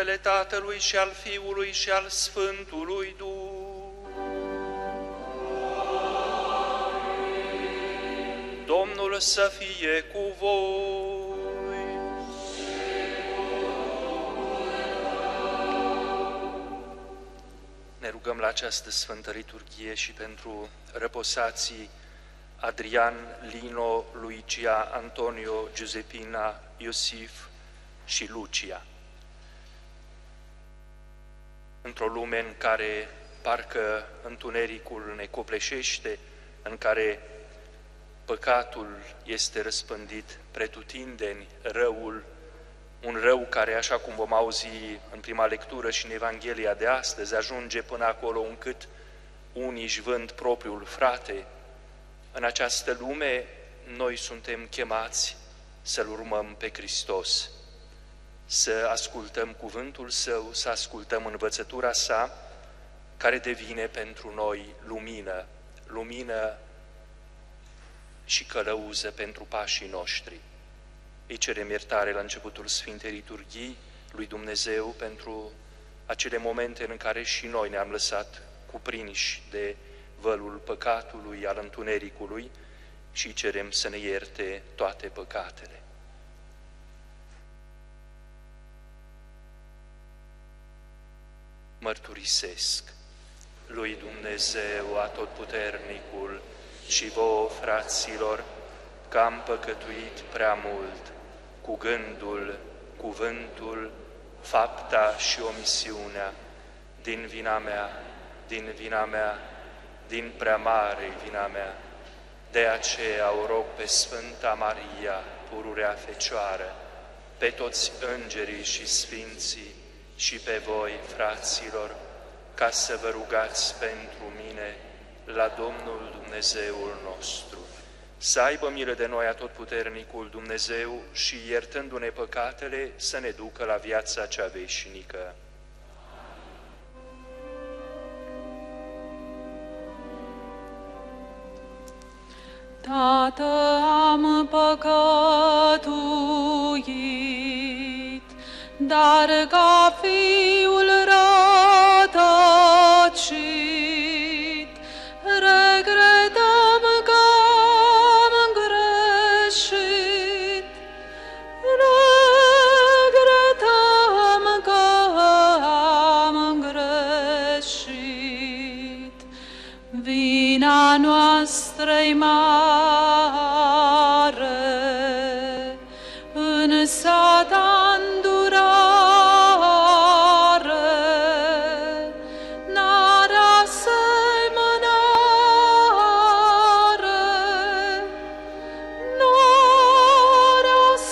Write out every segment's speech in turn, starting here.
numele Tatălui și al Fiului și al Sfântului Duh. Domnul să fie cu voi. Ne rugăm la această Sfântă Liturghie și pentru răposații Adrian, Lino, Luigia, Antonio, Giuseppina, Iosif și Lucia. Într-o lume în care parcă întunericul ne copleșește, în care păcatul este răspândit pretutindeni, răul, un rău care, așa cum vom auzi în prima lectură și în Evanghelia de astăzi, ajunge până acolo încât unii își vând propriul frate. În această lume noi suntem chemați să-L urmăm pe Hristos, să ascultăm cuvântul Său, să ascultăm învățătura Sa, care devine pentru noi lumină, lumină și călăuză pentru pașii noștri. Îi cerem iertare la începutul Sfintei Liturghii lui Dumnezeu pentru acele momente în care și noi ne-am lăsat cuprinși de vălul păcatului, al întunericului, și cerem să ne ierte toate păcatele. Mărturisesc lui Dumnezeu Atotputernicul și vouă, fraților, că am păcătuit prea mult cu gândul, cuvântul, fapta și omisiunea, din vina mea, din prea mare vina mea. De aceea o rog pe Sfânta Maria, pururea Fecioară, pe toți îngerii și sfinții și pe voi, fraților, ca să vă rugați pentru mine la Domnul Dumnezeul nostru. Să aibă milă de noi Atotputernicul Dumnezeu și, iertându-ne păcatele, să ne ducă la viața cea veșnică. Tată, am păcătuit, dar ca fiul rătăcit, regretăm că am greșit, regretăm că am greșit. Vina noastră-i mare, însă ta îndurare n-are asemănare, n-are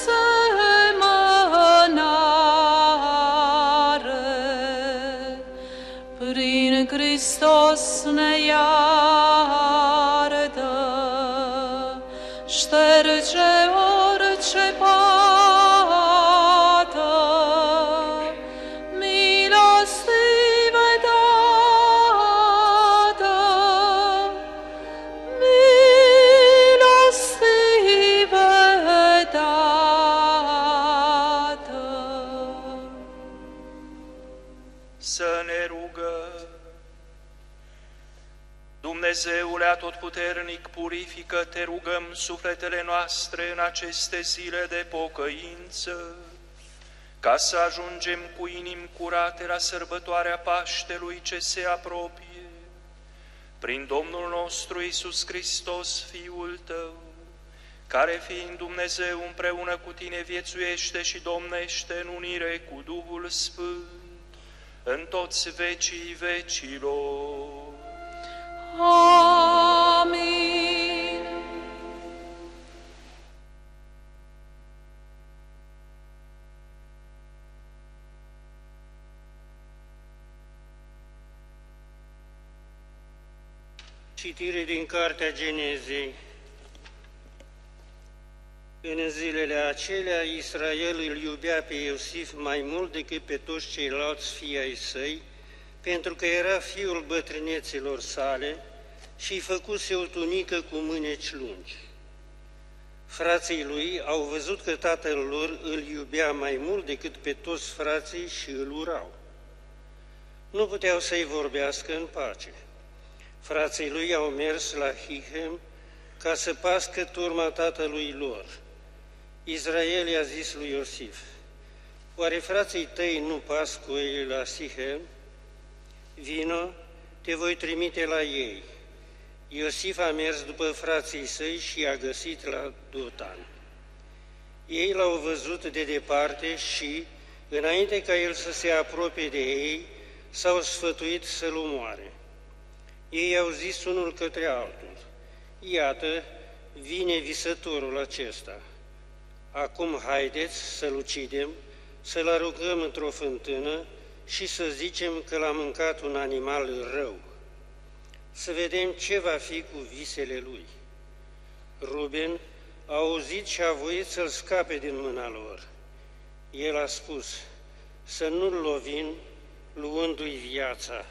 asemănare. Prin Hristos ne iartă, șterge orice pată, milostive Tată, milostive Tată. Să ne rugăm. Dumnezeule Atotputernic, purifică, te rugăm, sufletele noastre în aceste zile de pocăință, ca să ajungem cu inimi curate la sărbătoarea Paștelui ce se apropie. Prin Domnul nostru Iisus Hristos, Fiul Tău, care fiind Dumnezeu împreună cu Tine viețuiește și domnește în unire cu Duhul Sfânt, în toți vecii vecilor. Amin. Citire din Cartea Genezei. În zilele acelea, Israel îl iubea pe Iosif mai mult decât pe toți ceilalți fii ai săi, pentru că era fiul bătrâneților sale și-i făcuse o tunică cu mâneci lungi. Frații lui au văzut că tatăl lor îl iubea mai mult decât pe toți frații și îl urau. Nu puteau să-i vorbească în pace. Frații lui au mers la Hihem ca să pască turma tatălui lor. Israel i-a zis lui Iosif: oare frații tăi nu pasc cu ei la Sihem? Vino, te voi trimite la ei. Iosif a mers după frații săi și i-a găsit la Dotan. Ei l-au văzut de departe și, înainte ca el să se apropie de ei, s-au sfătuit să-l omoare. Ei au zis unul către altul: iată, vine visătorul acesta. Acum haideți să-l ucidem, să-l aruncăm într-o fântână și să zicem că l-a mâncat un animal rău. Să vedem ce va fi cu visele lui. Ruben a auzit și a voit să-l scape din mâna lor. El a spus: să nu-l lovim, luându-i viața.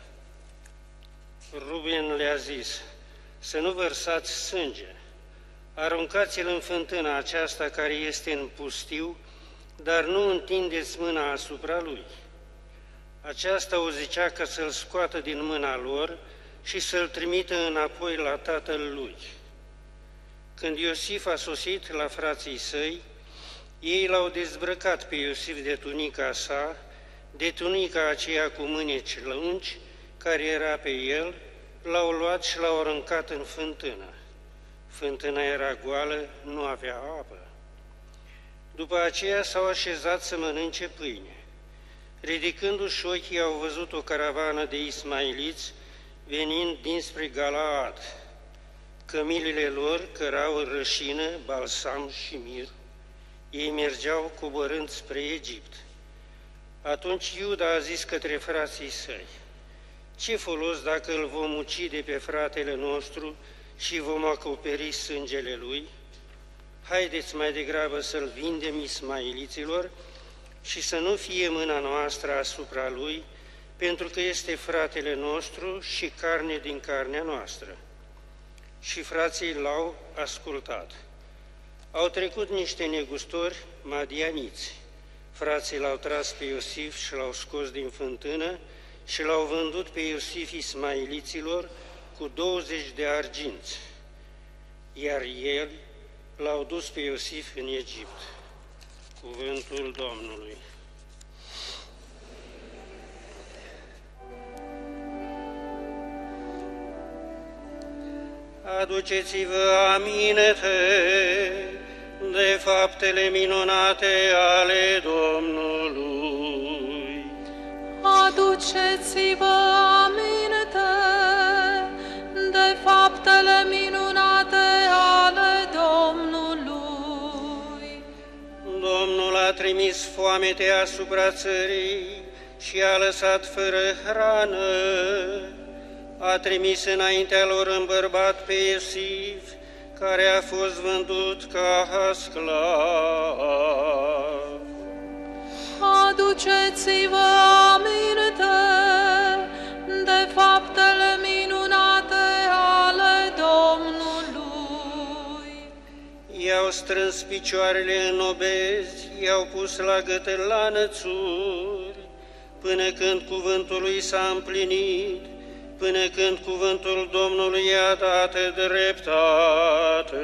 Ruben le-a zis: să nu vărsați sânge, aruncați-l în fântâna aceasta care este în pustiu, dar nu întindeți mâna asupra lui. Aceasta o zicea ca să-l scoată din mâna lor și să-l trimită înapoi la tatăl lui. Când Iosif a sosit la frații săi, ei l-au dezbrăcat pe Iosif de tunica sa, de tunica aceea cu mâneci lungi, care era pe el, l-au luat și l-au aruncat în fântână. Fântâna era goală, nu avea apă. După aceea s-au așezat să mănânce pâine. Ridicându-și ochii, au văzut o caravană de ismailiți venind dinspre Galaad. Cămilile lor cărau rășină, balsam și mir. Ei mergeau coborând spre Egipt. Atunci Iuda a zis către frații săi: ce folos dacă îl vom ucide pe fratele nostru și vom acoperi sângele lui? Haideți mai degrabă să-l vindem ismailiților și să nu fie mâna noastră asupra lui, pentru că este fratele nostru și carne din carnea noastră. Și frații l-au ascultat. Au trecut niște negustori madianiți. Frații l-au tras pe Iosif și l-au scos din fântână și l-au vândut pe Iosif ismailiților cu 20 de arginți, iar ei l-au dus pe Iosif în Egipt. Cuvântul Domnului. Aduceți-vă aminte de faptele minunate ale Domnului. Aduceți-vă aminte de faptele minunate ale Domnului. Domnul a trimis foamete asupra țării și a lăsat fără hrană. A trimis înaintea lor în bărbat pe Iosif, care a fost vândut ca sclav. Aduceți-vă aminte de faptele minunate ale Domnului. I-au strâns picioarele în obezi, i-au pus la gătălanățuri, până când cuvântul lui s-a împlinit, până când cuvântul Domnului i-a dat dreptate.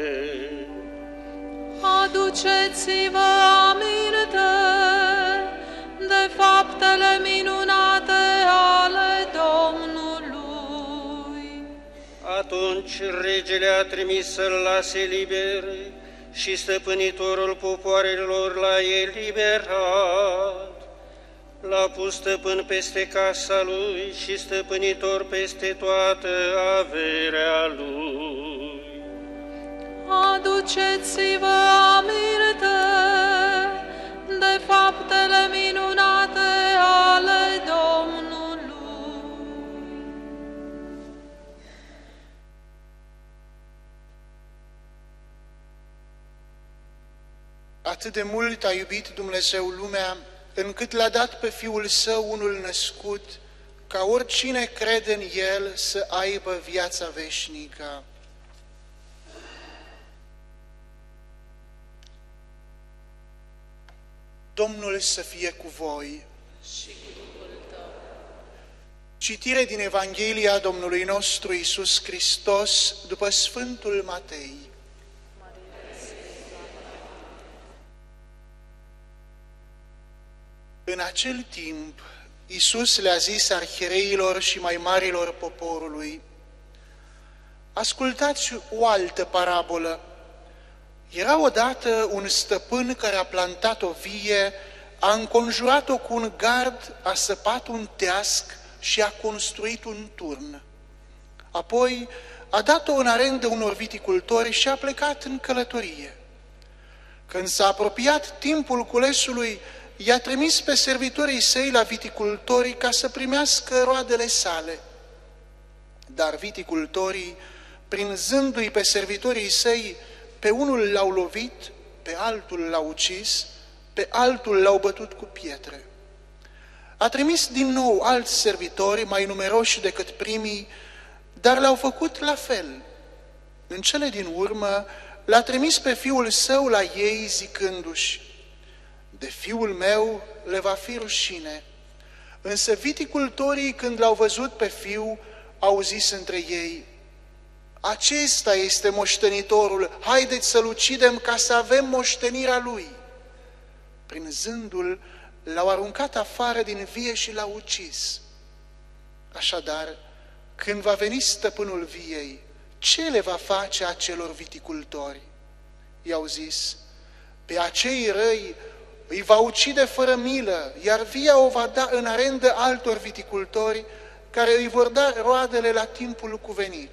Aduceți-vă aminte de faptele minunate ale Domnului. Atunci regele a trimis să-l lase liber și stăpânitorul popoarelor l-a eliberat. L-a pus stăpân peste casa lui și stăpânitor peste toată averea lui. Aduceți-vă aminte de faptele minunate ale Domnului. Atât de mult a iubit Dumnezeu lumea, încât l-a dat pe Fiul Său unul născut, ca oricine crede în El să aibă viața veșnică. Domnul să fie cu voi. Și cu Duhul tău. Citire din Evanghelia Domnului nostru Iisus Hristos după Sfântul Matei. În acel timp, Iisus le-a zis arhiereilor și mai marilor poporului: ascultați o altă parabolă. Era odată un stăpân care a plantat o vie, a înconjurat-o cu un gard, a săpat un teasc și a construit un turn. Apoi a dat-o în arendă unor viticultori și a plecat în călătorie. Când s-a apropiat timpul culesului, i-a trimis pe servitorii săi la viticultori ca să primească roadele sale. Dar viticultorii, prinzându-i pe servitorii săi, pe unul l-au lovit, pe altul l-au ucis, pe altul l-au bătut cu pietre. A trimis din nou alți servitori, mai numeroși decât primii, dar le-au făcut la fel. În cele din urmă, l-a trimis pe fiul său la ei, zicându-și: de fiul meu le va fi rușine. Însă viticultorii, când l-au văzut pe fiu, au zis între ei: acesta este moștenitorul, haideți să-l ucidem ca să avem moștenirea lui. Prinzându-l, l-au aruncat afară din vie și l-au ucis. Așadar, când va veni stăpânul viei, ce le va face acelor viticultori? I-au zis: pe acei răi îi va ucide fără milă, iar via o va da în arendă altor viticultori, care îi vor da roadele la timpul cuvenit.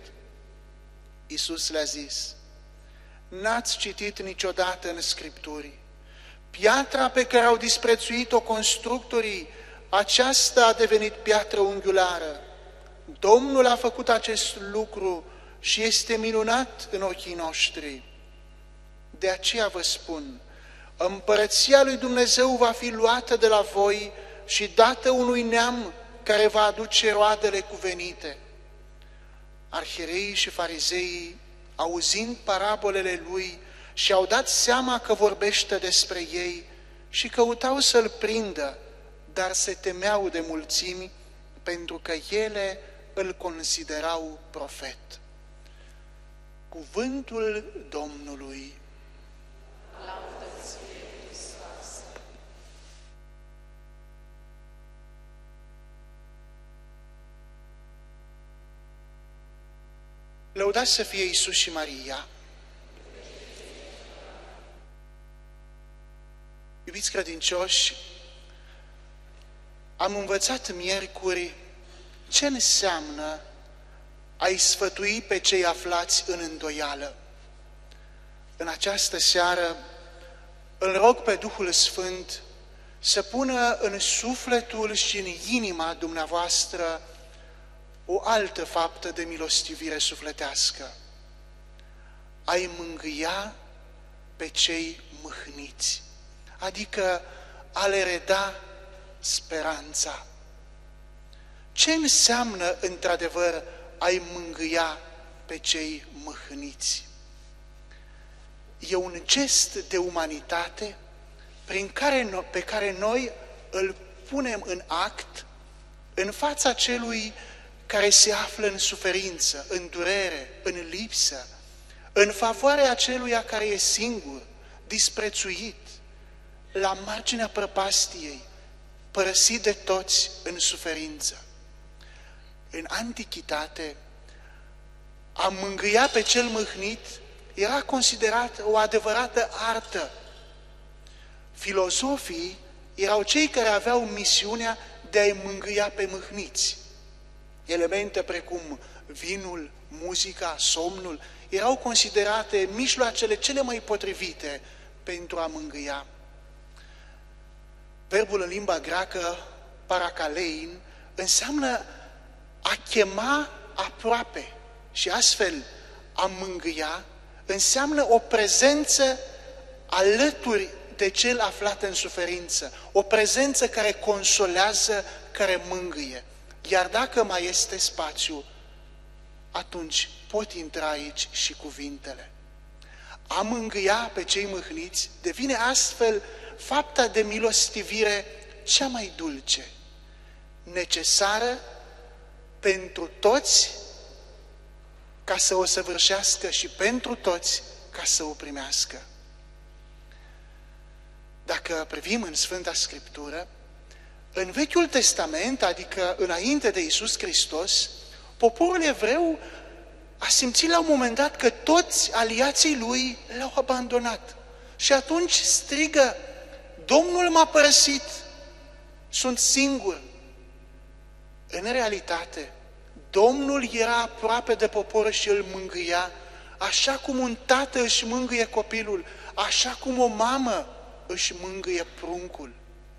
Iisus le-a zis: n-ați citit niciodată în Scripturi: piatra pe care au disprețuit-o constructorii, aceasta a devenit piatră unghiulară. Domnul a făcut acest lucru și este minunat în ochii noștri. De aceea vă spun, împărăția lui Dumnezeu va fi luată de la voi și dată unui neam care va aduce roadele cuvenite. Arhiereii și farizeii, auzind parabolele lui, și-au dat seama că vorbește despre ei și căutau să-l prindă, dar se temeau de mulțimi, pentru că ele îl considerau profet. Cuvântul Domnului. Lăudați să fie Iisus și Maria! Iubiți credincioși, am învățat miercuri ce înseamnă a-i sfătui pe cei aflați în îndoială. În această seară îl rog pe Duhul Sfânt să pună în sufletul și în inima dumneavoastră o altă faptă de milostivire sufletească: a-i mângâia pe cei mâhniți, adică a le reda speranța. Ce înseamnă într-adevăr a-i mângâia pe cei mâhniți? E un gest de umanitate pe care noi îl punem în act în fața celui care se află în suferință, în durere, în lipsă, în favoarea aceluia care e singur, disprețuit, la marginea prăpastiei, părăsit de toți în suferință. În antichitate, a mângâia pe cel mâhnit era considerat o adevărată artă. Filozofii erau cei care aveau misiunea de a-i mângâia pe mâhniți. Elemente precum vinul, muzica, somnul erau considerate mijloacele cele mai potrivite pentru a mângâia. Verbul în limba greacă, parakalein, înseamnă a chema aproape și astfel a mângâia înseamnă o prezență alături de cel aflat în suferință, o prezență care consolează, care mângâie. Iar dacă mai este spațiu, atunci pot intra aici și cuvintele. A mângâia pe cei mâhniți devine astfel fapta de milostivire cea mai dulce, necesară pentru toți ca să o săvârșească și pentru toți ca să o primească. Dacă privim în Sfânta Scriptură, în Vechiul Testament, adică înainte de Iisus Hristos, poporul evreu a simțit la un moment dat că toți aliații lui l-au abandonat. Și atunci strigă: Domnul m-a părăsit, sunt singur. În realitate, Domnul era aproape de popor și îl mângâia, așa cum un tată își mângâie copilul, așa cum o mamă își mângâie pruncul.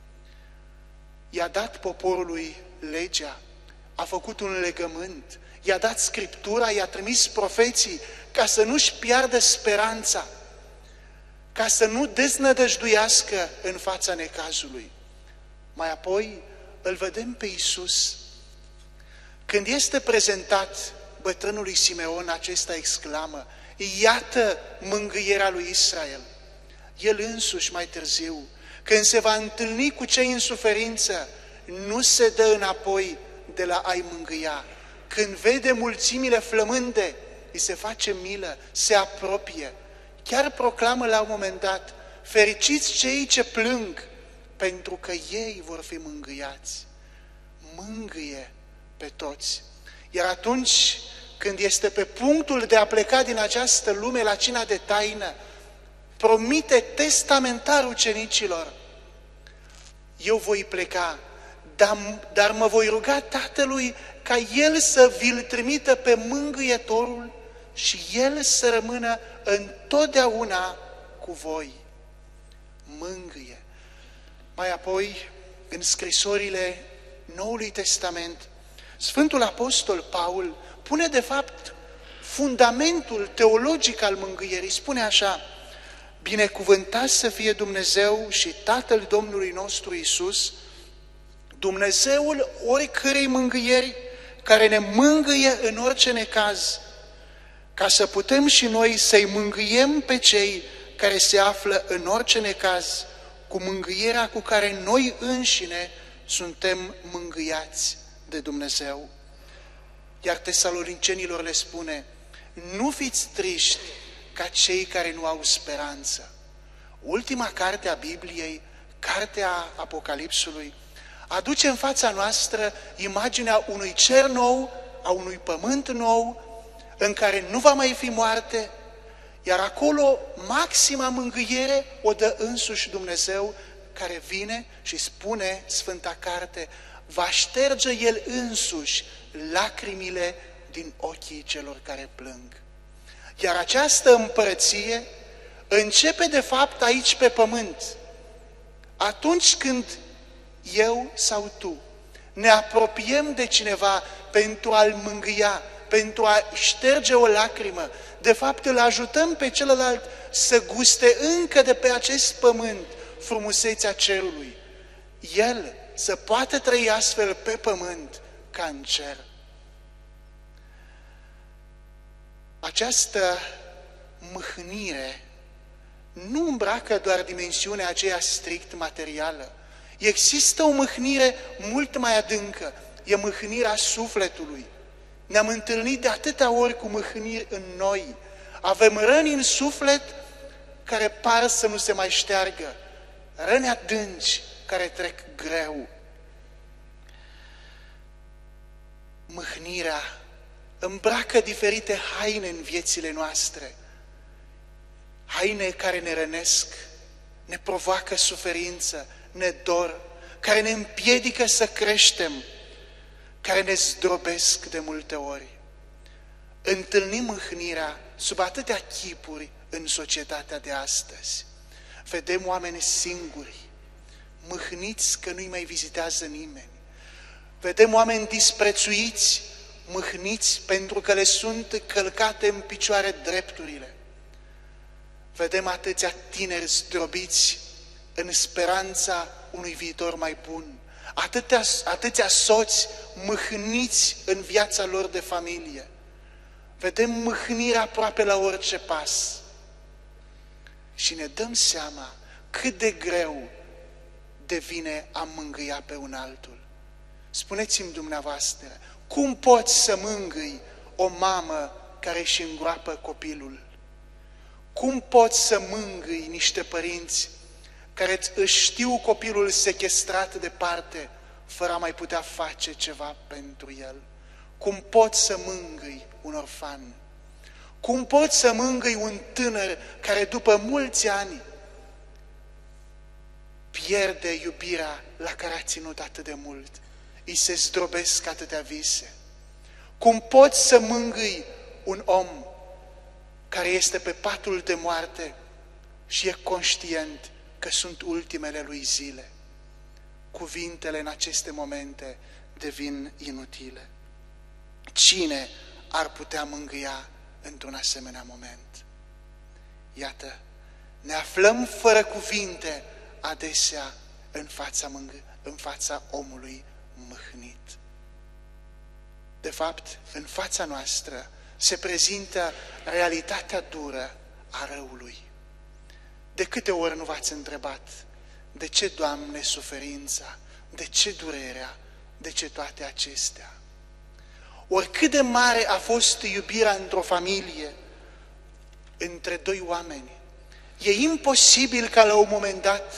I-a dat poporului legea, a făcut un legământ, i-a dat Scriptura, i-a trimis profeții ca să nu-și piardă speranța, ca să nu deznădăjduiască în fața necazului. Mai apoi îl vedem pe Iisus. Când este prezentat bătrânului Simeon, acesta exclamă: iată mângâierea lui Israel. El însuși mai târziu, când se va întâlni cu cei în suferință, nu se dă înapoi de la a-i mângâia. Când vede mulțimile flămânde, îi se face milă, se apropie. Chiar proclamă la un moment dat: fericiți cei ce plâng, pentru că ei vor fi mângâiați. Mângâie pe toți. Iar atunci când este pe punctul de a pleca din această lume la cina de taină, promite testamentar ucenicilor: eu voi pleca, dar mă voi ruga Tatălui ca El să vi-l trimită pe mângâietorul și El să rămână întotdeauna cu voi. Mângâie. Mai apoi, în scrisorile Noului Testament, Sfântul Apostol Paul pune de fapt fundamentul teologic al mângâierii. Spune așa: binecuvântat să fie Dumnezeu și Tatăl Domnului nostru Iisus, Dumnezeul oricărei mângâieri, care ne mângâie în orice necaz, ca să putem și noi să-i mângâiem pe cei care se află în orice necaz, cu mângâierea cu care noi înșine suntem mângâiați de Dumnezeu. Iar tesalonicenilor le spune: nu fiți triști ca cei care nu au speranță. Ultima carte a Bibliei, cartea Apocalipsului, aduce în fața noastră imaginea unui cer nou, a unui pământ nou, în care nu va mai fi moarte, iar acolo maxima mângâiere o dă însuși Dumnezeu, care vine și spune Sfânta Carte: va șterge El însuși lacrimile din ochii celor care plâng. Iar această împărăție începe de fapt aici pe pământ, atunci când eu sau tu ne apropiem de cineva pentru a-l mângâia, pentru a șterge o lacrimă, de fapt îl ajutăm pe celălalt să guste încă de pe acest pământ frumusețea cerului. El să poată trăi astfel pe pământ ca în cer. Această mâhnire nu îmbracă doar dimensiunea aceea strict materială. Există o mâhnire mult mai adâncă, e mâhnirea sufletului. Ne-am întâlnit de atâtea ori cu mâhniri în noi. Avem răni în suflet care par să nu se mai șteargă, răni adânci care trec greu. Mâhnirea îmbracă diferite haine în viețile noastre, haine care ne rănesc, ne provoacă suferință, ne dor, care ne împiedică să creștem, care ne zdrobesc de multe ori. Întâlnim mâhnirea sub atâtea chipuri în societatea de astăzi. Vedem oameni singuri, mâhniți că nu-i mai vizitează nimeni. Vedem oameni disprețuiți, mâhniți pentru că le sunt călcate în picioare drepturile. Vedem atâția tineri zdrobiți în speranța unui viitor mai bun, atâția soți mâhniți în viața lor de familie. Vedem mâhnirea aproape la orice pas. Și ne dăm seama cât de greu devine a mângâia pe un altul. Spuneți-mi dumneavoastră, cum poți să mângâi o mamă care își îngroapă copilul? Cum poți să mângâi niște părinți care își știu copilul sechestrat departe, fără a mai putea face ceva pentru el? Cum poți să mângâi un orfan? Cum poți să mângâi un tânăr care după mulți ani pierde iubirea la care a ținut atât de mult? Îi se zdrobesc atâtea vise. Cum poți să mângâi un om care este pe patul de moarte și e conștient că sunt ultimele lui zile? Cuvintele în aceste momente devin inutile. Cine ar putea mângâia într-un asemenea moment? Iată, ne aflăm fără cuvinte adesea în fața omului mâhnit. De fapt, în fața noastră se prezintă realitatea dură a răului. De câte ori nu v-ați întrebat, de ce, Doamne, suferința? De ce durerea? De ce toate acestea? Oricât de mare a fost iubirea într-o familie, între doi oameni, e imposibil ca la un moment dat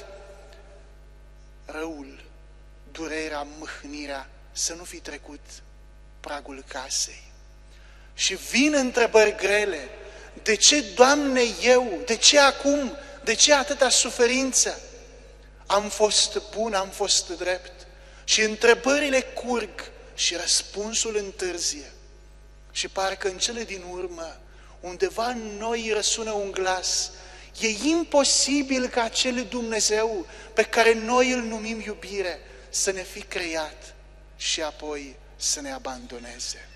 răul, durerea, mâhnirea să nu fi trecut pragul casei. Și vin întrebări grele. De ce, Doamne, eu? De ce acum? De ce atâta suferință? Am fost bun, am fost drept. Și întrebările curg și răspunsul întârzie. Și parcă în cele din urmă, undeva în noi răsună un glas. E imposibil ca acel Dumnezeu pe care noi îl numim iubire să ne fi creat și apoi să ne abandoneze.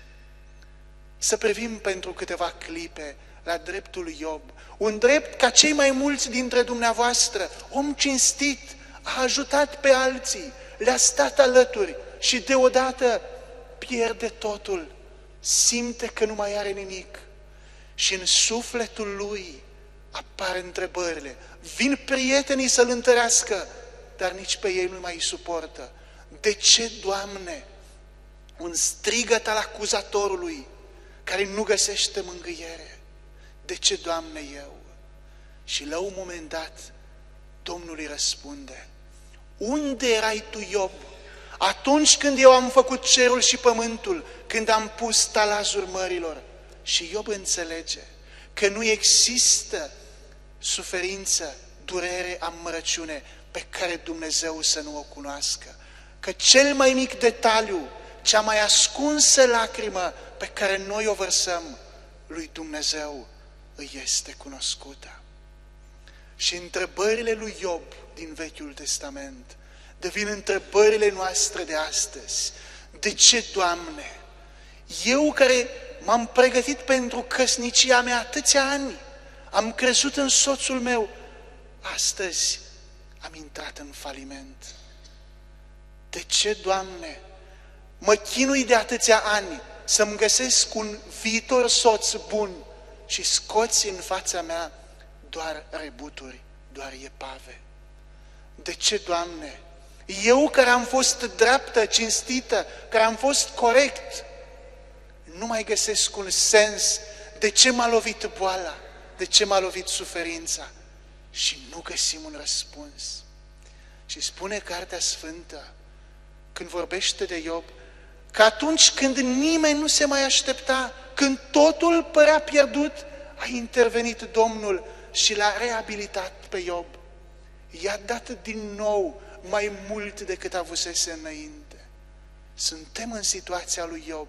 Să privim pentru câteva clipe la dreptul lui Iob, un drept ca cei mai mulți dintre dumneavoastră, om cinstit, a ajutat pe alții, le-a stat alături și deodată pierde totul, simte că nu mai are nimic și în sufletul lui apar întrebările. Vin prietenii să-l întărească, dar nici pe ei nu mai suportă. De ce, Doamne? Un strigăt al acuzatorului care nu găsește mângâiere. De ce, Doamne, eu? Și la un moment dat Domnul îi răspunde: unde erai tu, Iob, atunci când eu am făcut cerul și pământul, când am pus talazul mărilor? Și Iob înțelege că nu există suferință, durere, amărăciune pe care Dumnezeu să nu o cunoască. Că cel mai mic detaliu, cea mai ascunsă lacrimă pe care noi o vărsăm, lui Dumnezeu îi este cunoscută. Și întrebările lui Iob din Vechiul Testament devin întrebările noastre de astăzi. De ce, Doamne? Eu care m-am pregătit pentru căsnicia mea atâția ani, am crezut în soțul meu, astăzi am intrat în faliment. De ce, Doamne, mă chinui de atâția ani să-mi găsesc un viitor soț bun și scoți în fața mea doar rebuturi, doar epave? De ce, Doamne, eu care am fost dreaptă, cinstită, care am fost corect, nu mai găsesc un sens? De ce m-a lovit boala? De ce m-a lovit suferința? Și nu găsim un răspuns. Și spune Cartea Sfântă, când vorbește de Iob, că atunci când nimeni nu se mai aștepta, când totul părea pierdut, a intervenit Domnul și l-a reabilitat pe Iob. I-a dat din nou mai mult decât avusese înainte. Suntem în situația lui Iob.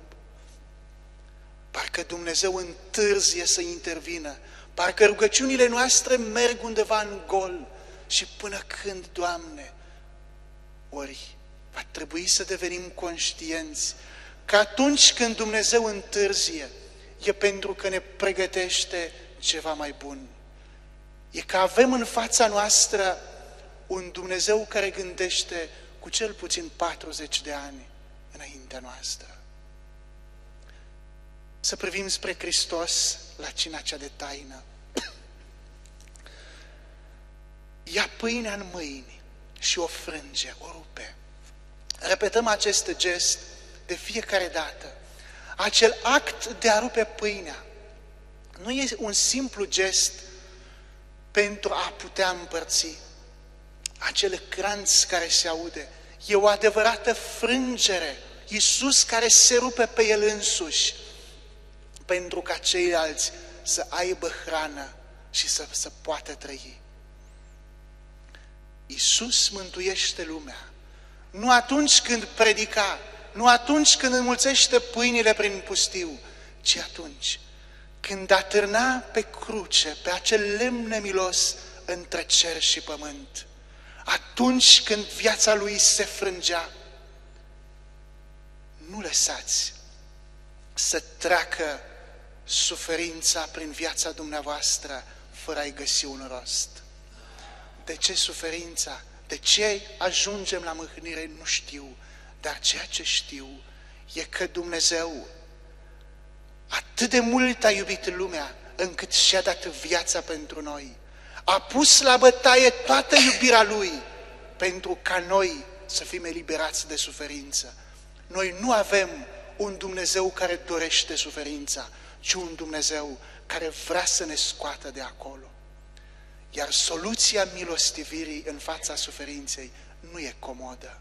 Parcă Dumnezeu întârzie să intervină, parcă rugăciunile noastre merg undeva în gol. Și până când, Doamne? Ori va trebui să devenim conștienți că atunci când Dumnezeu întârzie, e pentru că ne pregătește ceva mai bun. E că avem în fața noastră un Dumnezeu care gândește cu cel puțin 40 de ani înaintea noastră. Să privim spre Hristos la cina cea de taină. ia pâinea în mâini și o frânge, o rupe. Repetăm acest gest de fiecare dată. Acel act de a rupe pâinea nu e un simplu gest pentru a putea împărți. Acele cranți care se aude, e o adevărată frângere. Iisus care se rupe pe El însuși pentru ca ceilalți să aibă hrană și să poată trăi. Iisus mântuiește lumea. Nu atunci când predica, nu atunci când înmulțește pâinile prin pustiu, ci atunci când atârna pe cruce, pe acel lemn nemilos între cer și pământ. Atunci când viața Lui se frângea. Nu lăsați să treacă suferința prin viața dumneavoastră fără a-i găsi un rost. De ce suferința? De ce ajungem la mâhnire? Nu știu. Dar ceea ce știu e că Dumnezeu atât de mult a iubit lumea încât și-a dat viața pentru noi. A pus la bătaie toată iubirea Lui pentru ca noi să fim eliberați de suferință. Noi nu avem un Dumnezeu care dorește suferința, ci un Dumnezeu care vrea să ne scoată de acolo. Iar soluția milostivirii în fața suferinței nu e comodă.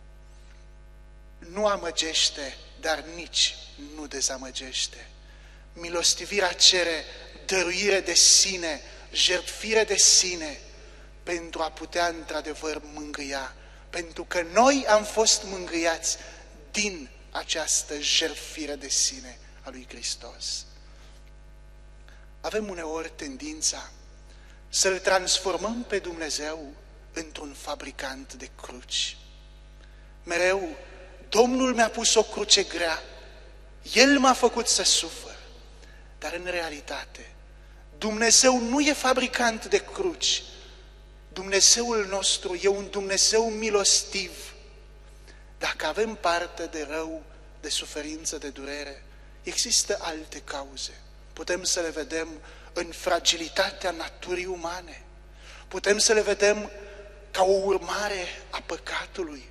Nu amăgește, dar nici nu dezamăgește. Milostivirea cere dăruire de sine, jertfire de sine, pentru a putea într-adevăr mângâia. Pentru că noi am fost mângâiați din această jertfire de sine a lui Hristos. Avem uneori tendința să-L transformăm pe Dumnezeu într-un fabricant de cruci. Mereu, Domnul mi-a pus o cruce grea, El m-a făcut să sufăr, dar în realitate, Dumnezeu nu e fabricant de cruci. Dumnezeul nostru e un Dumnezeu milostiv. Dacă avem parte de rău, de suferință, de durere, există alte cauze. Putem să le vedem în fragilitatea naturii umane. Putem să le vedem ca o urmare a păcatului.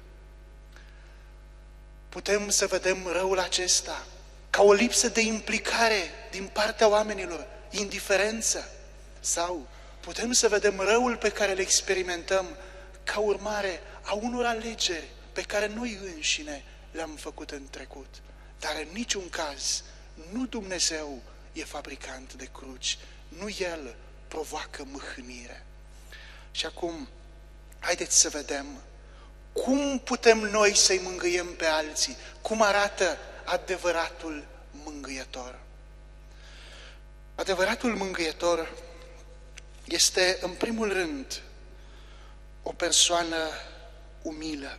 Putem să vedem răul acesta ca o lipsă de implicare din partea oamenilor, indiferență. Sau putem să vedem răul pe care îl experimentăm ca urmare a unor alegeri pe care noi înșine le-am făcut în trecut. Dar în niciun caz, nu Dumnezeu e fabricant de cruci, nu El provoacă mâhnire. Și acum, haideți să vedem cum putem noi să-i mângâiem pe alții, cum arată adevăratul mângâietor. Adevăratul mângâietor este, în primul rând, o persoană umilă.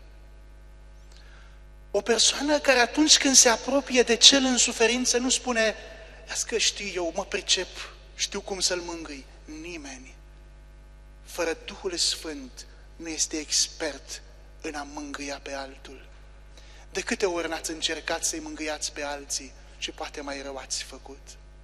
O persoană care atunci când se apropie de cel în suferință nu spune: las că știu eu, mă pricep, știu cum să-l mângâi. Nimeni, fără Duhul Sfânt, nu este expert în a mângâia pe altul. De câte ori n-ați încercat să-i mângâiați pe alții și poate mai rău ați făcut?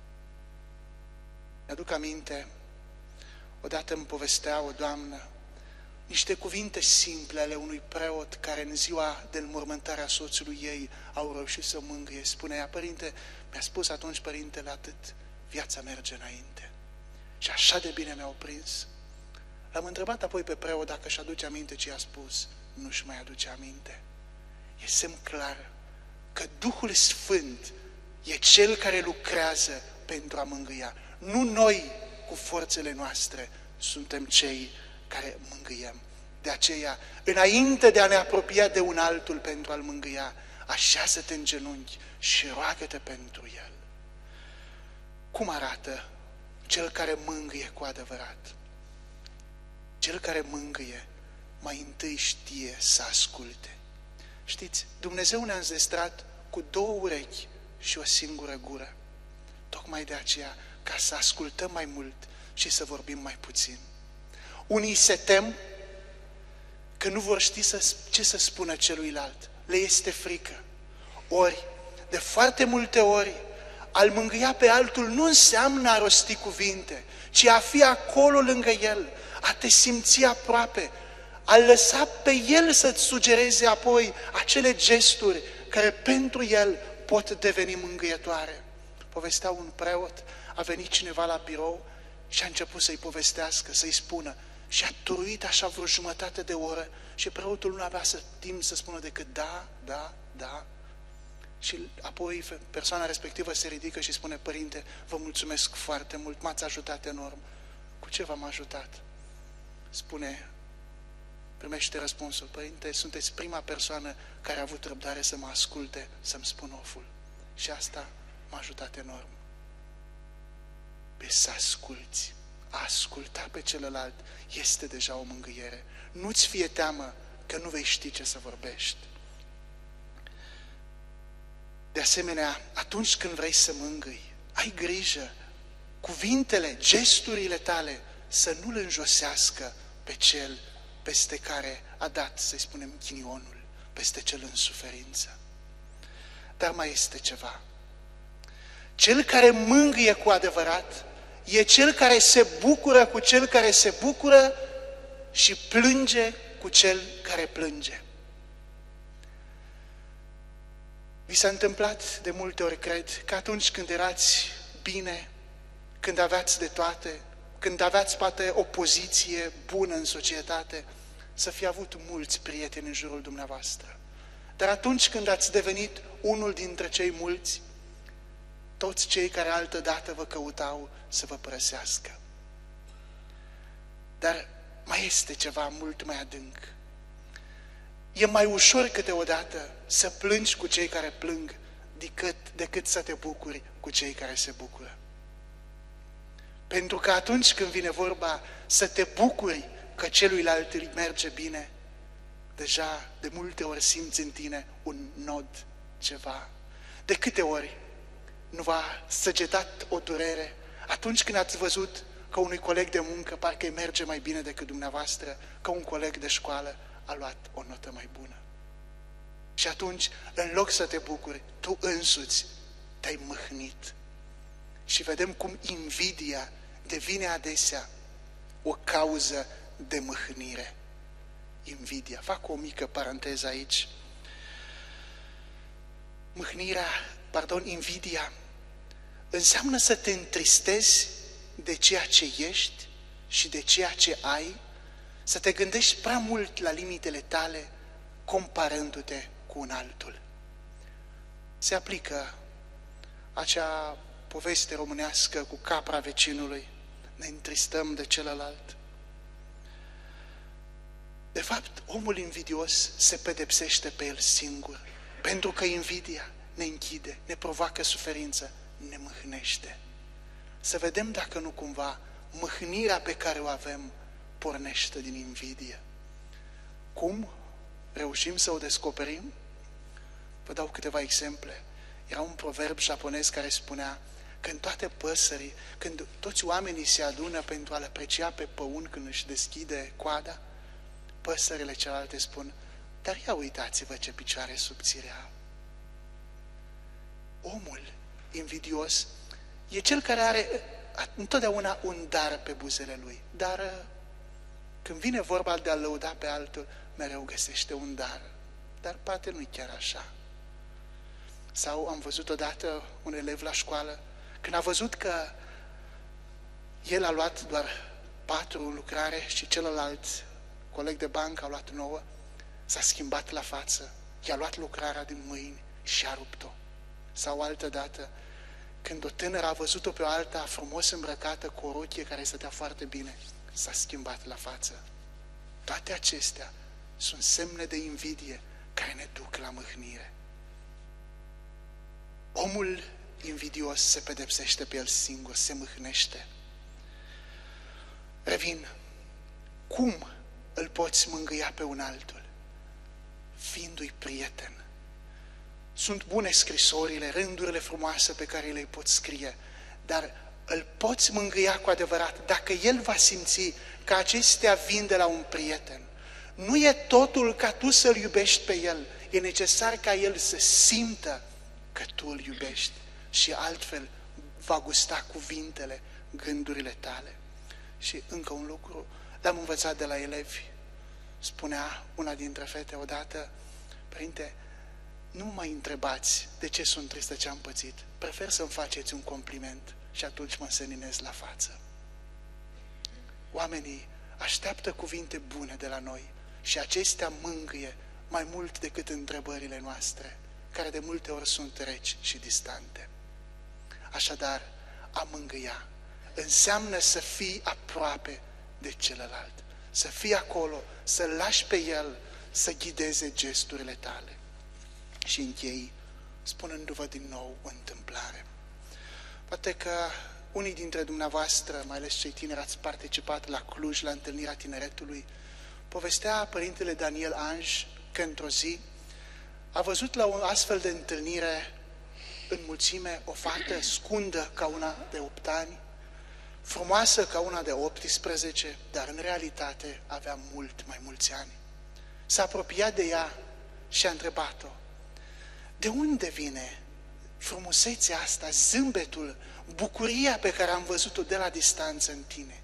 Mi-aduc aminte, odată îmi povestea o doamnă niște cuvinte simple ale unui preot care în ziua de înmormântare a soțului ei au reușit să mângâie. Spunea: părinte, mi-a spus atunci părintele atât, viața merge înainte. Și așa de bine mi-au prins. L-am întrebat apoi pe preot dacă își aduce aminte ce i-a spus. Nu-și mai aduce aminte. E semn clar că Duhul Sfânt e Cel care lucrează pentru a mângâia. Nu noi, cu forțele noastre, suntem cei care mângâiem. De aceea, înainte de a ne apropia de un altul pentru a-l mângâia, așează-te în genunchi și roagă-te pentru el. Cum arată cel care mângâie cu adevărat? Cel care mângâie mai întâi știe să asculte. Știți, Dumnezeu ne-a înzestrat cu două urechi și o singură gură. Tocmai de aceea, ca să ascultăm mai mult și să vorbim mai puțin. Unii se tem că nu vor ști ce să spună celuilalt. Le este frică. Ori, de foarte multe ori, a-l mângâia pe altul nu înseamnă a rosti cuvinte, ci a fi acolo lângă el, a te simți aproape, a lăsa pe El să-ți sugereze apoi acele gesturi care pentru El pot deveni mângâietoare. Povestea un preot, a venit cineva la birou și a început să-i povestească, să-i spună, și a turuit așa vreo jumătate de oră și preotul nu avea timp să spună decât da, da, da. Și apoi persoana respectivă se ridică și spune, părinte, vă mulțumesc foarte mult, m-ați ajutat enorm. Cu ce v-am ajutat? Spune, primește răspunsul, părinte, sunteți prima persoană care a avut răbdare să mă asculte, să-mi spun oful. Și asta m-a ajutat enorm. Pe să asculți, a asculta pe celălalt este deja o mângâiere. Nu-ți fie teamă că nu vei ști ce să vorbești. De asemenea, atunci când vrei să mângâi, ai grijă, cuvintele, gesturile tale să nu-l înjosească pe cel peste care a dat, să-i spunem, ghinionul, peste cel în suferință. Dar mai este ceva. Cel care mângâie cu adevărat e cel care se bucură cu cel care se bucură și plânge cu cel care plânge. Vi s-a întâmplat de multe ori, cred, că atunci când erați bine, când aveați de toate, când aveați poate o poziție bună în societate, să fi avut mulți prieteni în jurul dumneavoastră. Dar atunci când ați devenit unul dintre cei mulți, toți cei care altădată vă căutau să vă părăsească. Dar mai este ceva mult mai adânc. E mai ușor câteodată să plângi cu cei care plâng decât să te bucuri cu cei care se bucură. Pentru că atunci când vine vorba să te bucuri că celuilalt îi merge bine, deja de multe ori simți în tine un nod, ceva. De câte ori nu v-a săgetat o durere atunci când ați văzut că unui coleg de muncă parcă îi merge mai bine decât dumneavoastră, că un coleg de școală a luat o notă mai bună. Și atunci, în loc să te bucuri, tu însuți te-ai mâhnit. Și vedem cum invidia devine adesea o cauză de mâhnire. Invidia. Fac o mică paranteză aici. Invidia înseamnă să te întristezi de ceea ce ești și de ceea ce ai, să te gândești prea mult la limitele tale, comparându-te cu un altul. Se aplică acea poveste românească cu capra vecinului, ne întristăm de celălalt. De fapt, omul invidios se pedepsește pe el singur, pentru că invidia ne închide, ne provoacă suferință, ne mâhnește. Să vedem dacă nu cumva mâhnirea pe care o avem pornește din invidie. Cum reușim să o descoperim? Vă dau câteva exemple. Era un proverb japonez care spunea că în toate păsării, când toți oamenii se adună pentru a-l aprecia pe păun când își deschide coada, păsările celelalte spun, dar ia uitați-vă ce picioare subțire au. Omul invidios e cel care are întotdeauna un dar pe buzele lui, dar când vine vorba de a lăuda pe altul, mereu găsește un dar poate nu-i chiar așa. Sau am văzut odată un elev la școală, când a văzut că el a luat doar 4 în lucrare și celălalt coleg de bancă a luat 9, s-a schimbat la față, i-a luat lucrarea din mâini și a rupt-o. Sau altă dată, când o tânără a văzut-o pe o alta frumos îmbrăcată cu o rochie care stătea foarte bine, s-a schimbat la față. Toate acestea sunt semne de invidie care ne duc la mâhnire. Omul invidios se pedepsește pe el singur, se mâhnește. Revin. Cum îl poți mângâia pe un altul? Fiindu-i prieten. Sunt bune scrisorile, rândurile frumoase pe care le poți scrie, dar îl poți mângâia cu adevărat dacă el va simți că acestea vin de la un prieten. Nu e totul ca tu să-l iubești pe el, e necesar ca el să simtă că tu îl iubești și altfel va gusta cuvintele, gândurile tale. Și încă un lucru, Le-am învățat de la elevi. Spunea una dintre fete odată: părinte, nu mă mai întrebați de ce sunt tristă, ce am pățit. Prefer să-mi faceți un compliment și atunci mă înseninez la față. Oamenii așteaptă cuvinte bune de la noi și acestea mângâie mai mult decât întrebările noastre, care de multe ori sunt reci și distante. Așadar, a mângâia înseamnă să fii aproape de celălalt, să fii acolo, să-l lași pe el să ghideze gesturile tale. Și închei spunându-vă din nou o întâmplare. Poate că unii dintre dumneavoastră, mai ales cei tineri, ați participat la Cluj, la întâlnirea tineretului. Povestea părintele Daniel Anj că într-o zi a văzut la o astfel de întâlnire în mulțime o fată scundă ca una de 8 ani, frumoasă ca una de 18, dar în realitate avea mult mai mulți ani. S-a apropiat de ea și a întrebat-o: de unde vine frumusețea asta, zâmbetul, bucuria pe care am văzut-o de la distanță în tine?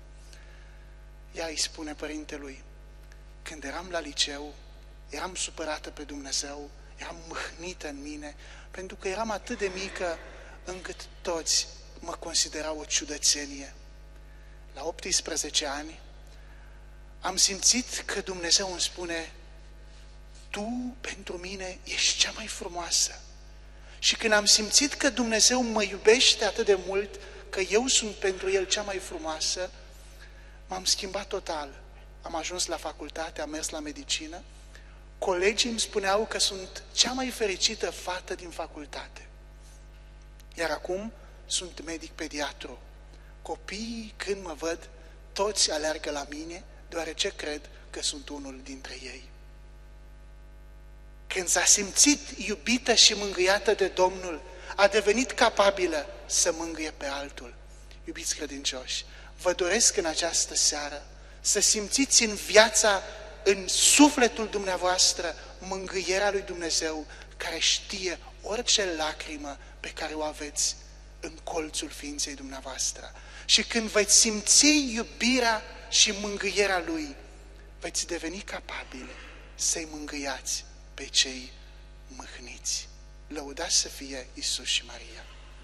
Ea îi spune părintelui: când eram la liceu, eram supărată pe Dumnezeu, eram mâhnită în mine, pentru că eram atât de mică încât toți mă considerau o ciudățenie. La 18 ani am simțit că Dumnezeu îmi spune: tu pentru mine ești cea mai frumoasă. Și când am simțit că Dumnezeu mă iubește atât de mult, că eu sunt pentru El cea mai frumoasă, m-am schimbat total. Am ajuns la facultate, am mers la medicină. Colegii îmi spuneau că sunt cea mai fericită fată din facultate. Iar acum sunt medic pediatru. Copiii, când mă văd, toți aleargă la mine, deoarece cred că sunt unul dintre ei. Când s-a simțit iubită și mângâiată de Domnul, a devenit capabilă să mângâie pe altul. Iubiți credincioși, vă doresc în această seară să simțiți în viața, în sufletul dumneavoastră, mângâierea lui Dumnezeu, care știe orice lacrimă pe care o aveți în colțul ființei dumneavoastră. Și când veți simți iubirea și mângâierea Lui, veți deveni capabili să-i mângâiați pe cei mâhniți. Lăudați să fie Iisus și Maria!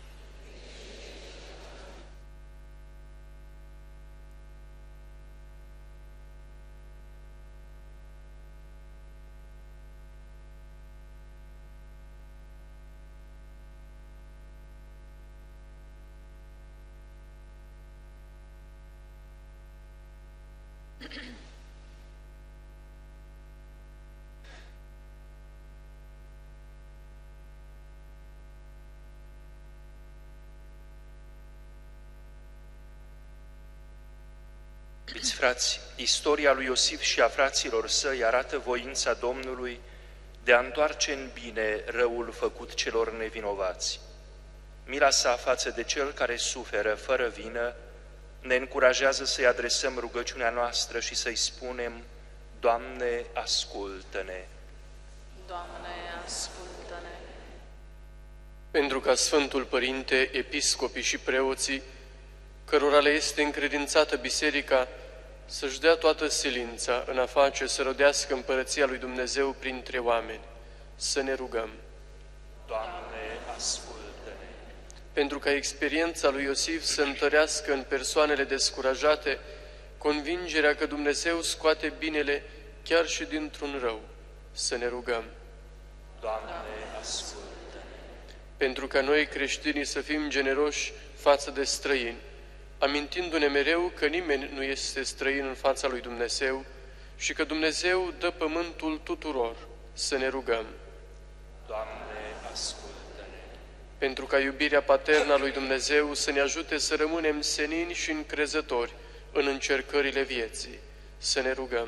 Iubiți frați, istoria lui Iosif și a fraților săi arată voința Domnului de a întoarce în bine răul făcut celor nevinovați. Mila sa față de cel care suferă fără vină ne încurajează să-i adresăm rugăciunea noastră și să-i spunem: Doamne, ascultă-ne! Doamne, ascultă-ne! Pentru ca Sfântul Părinte, episcopii și preoții, cărora le este încredințată biserica, să-și dea toată silința în a face să rodească împărăția lui Dumnezeu printre oameni. Să ne rugăm. Doamne, ascultă-ne! Pentru ca experiența lui Iosif să întărească în persoanele descurajate convingerea că Dumnezeu scoate binele chiar și dintr-un rău. Să ne rugăm. Doamne, ascultă-ne! Pentru ca noi creștinii să fim generoși față de străini, amintindu-ne mereu că nimeni nu este străin în fața lui Dumnezeu și că Dumnezeu dă pământul tuturor. Să ne rugăm. Doamne, ascultă-ne! Pentru ca iubirea paternă a lui Dumnezeu să ne ajute să rămânem senini și încrezători în încercările vieții. Să ne rugăm.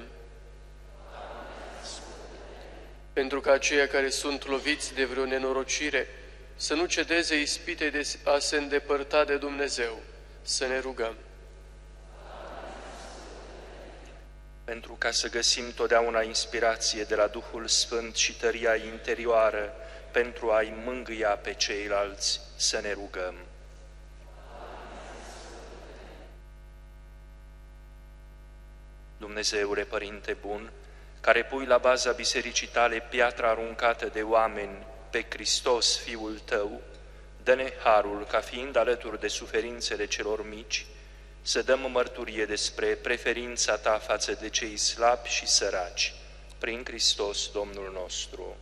Pentru ca aceia care sunt loviți de vreo nenorocire să nu cedeze ispitei de a se îndepărta de Dumnezeu. Să ne rugăm. Pentru ca să găsim totdeauna inspirație de la Duhul Sfânt și tăria interioară pentru a-i mângâia pe ceilalți, să ne rugăm. Dumnezeule Părinte bun, care pui la baza bisericii tale piatra aruncată de oameni pe Hristos, Fiul tău, dă-ne harul ca fiind alături de suferințele celor mici, să dăm mărturie despre preferința ta față de cei slabi și săraci, prin Hristos Domnul nostru.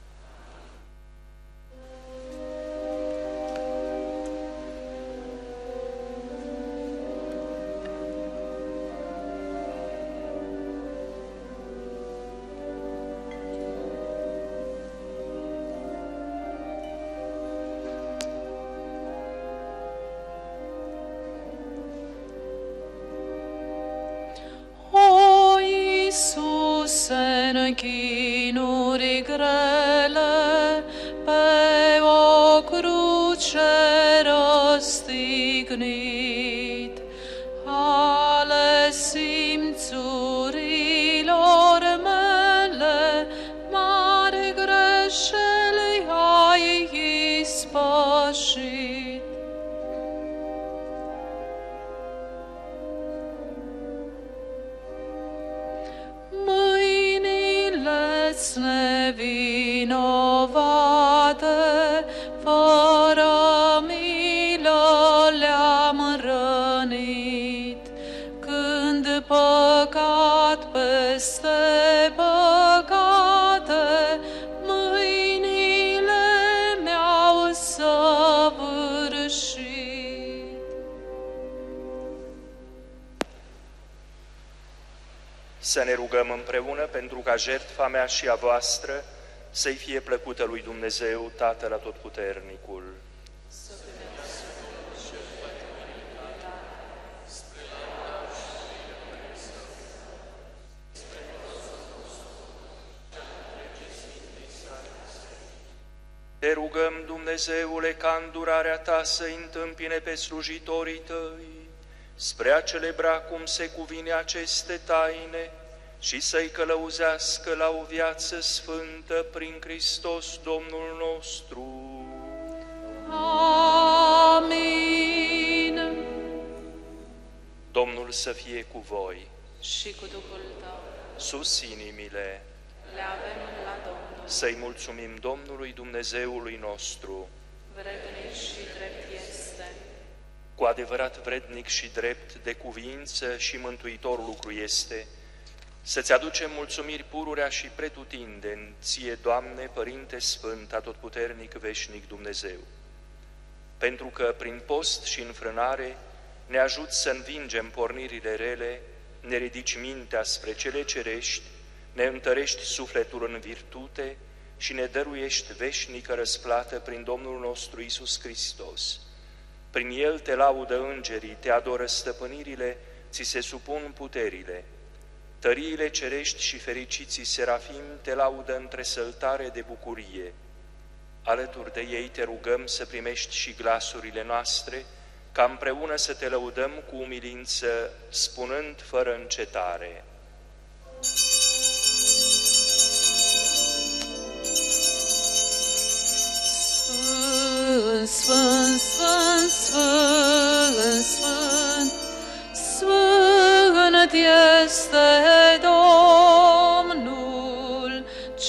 În chinuri grele, pe o cruce răstignit, ale simțurilor mele, mari greșeli ai ispășit. Nevinovate, fără milă le-am rănit, când păcat peste păcate, mâinile mi-au săvârșit. Să ne rugăm împreună pentru ca jertfa mea și a voastră să-i fie plăcută lui Dumnezeu, Tatăl Atotputernicul. Te rugăm, Dumnezeule, ca îndurarea ta să-i întâmpine pe slujitorii tăi, spre a celebra cum se cuvine aceste taine și să-i călăuzească la o viață sfântă prin Hristos Domnul nostru. Amin. Domnul să fie cu voi. Și cu Duhul tău. Sus inimile. Le avem la Domnul. Să-i mulțumim Domnului Dumnezeului nostru. Vrednic și drept este. Cu adevărat vrednic și drept de cuviință și mântuitor lucru este să-ți aducem mulțumiri pururea și pretutindeni, ție, Doamne, Părinte Sfânt, Atotputernic, Veșnic Dumnezeu, pentru că prin post și înfrânare ne ajuți să învingem pornirile rele, ne ridici mintea spre cele cerești, ne întărești sufletul în virtute și ne dăruiești veșnică răsplată prin Domnul nostru Iisus Hristos. Prin El te laudă îngerii, te adoră stăpânirile, ți se supun puterile. Tăriile cerești și fericiții serafim te laudă între săltare de bucurie. Alături de ei te rugăm să primești și glasurile noastre, ca împreună să te lăudăm cu umilință, spunând fără încetare. Sfânt, Sfânt, Sfânt, Sfânt, Sfânt este Domnul,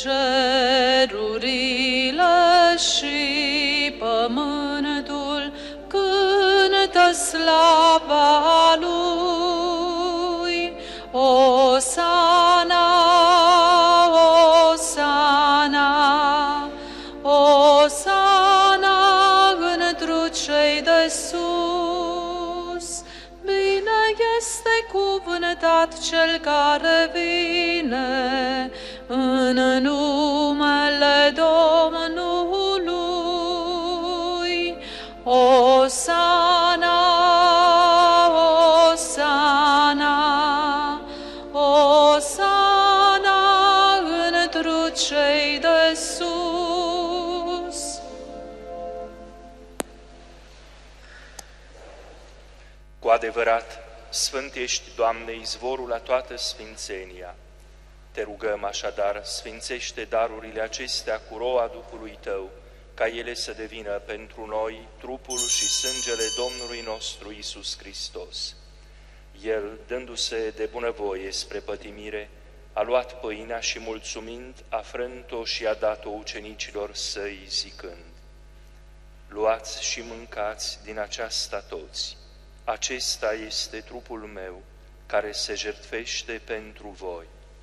cerurile și pământul cântă slava Lui. Osana, Osana, Osana întru cei de sus. Bine este cuvântat cel care vine în numele Domnului. Osana, Osana, Osana întru cei de sus. Cu adevărat, Sfânt ești, Doamne, izvorul la toată sfințenia. Te rugăm așadar, sfințește darurile acestea cu roa Duhului Tău, ca ele să devină pentru noi trupul și sângele Domnului nostru Iisus Hristos. El, dându-se de bunăvoie spre pătimire, a luat pâinea și, mulțumind, a frânt-o și a dat-o ucenicilor săi, zicând: luați și mâncați din aceasta toți. Acesta este trupul meu, care se jertfește pentru voi.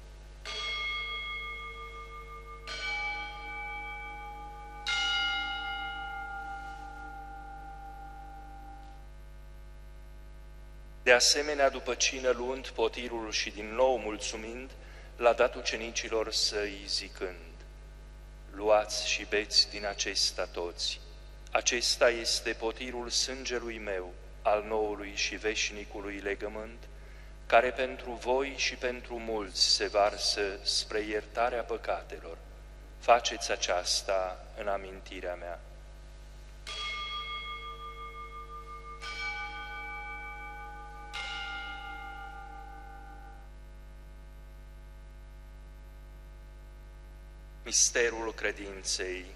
De asemenea, după cină, luând potirul și din nou mulțumind, l-a dat ucenicilor săi, zicând: luați și beți din acesta toți. Acesta este potirul sângelui meu, al noului și veșnicului legământ, care pentru voi și pentru mulți se varsă spre iertarea păcatelor. Faceți aceasta în amintirea mea. Misterul credinței.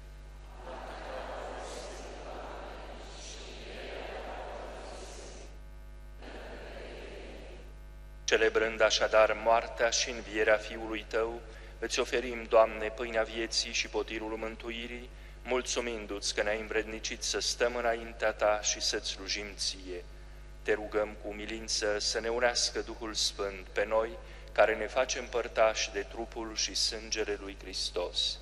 Celebrând așadar moartea și învierea Fiului Tău, îți oferim, Doamne, pâinea vieții și potirul mântuirii, mulțumindu-ți că ne-ai învrednicit să stăm înaintea Ta și să-ți slujim Ție. Te rugăm cu umilință să ne unească Duhul Sfânt pe noi, care ne facem părtași de trupul și sângele lui Hristos.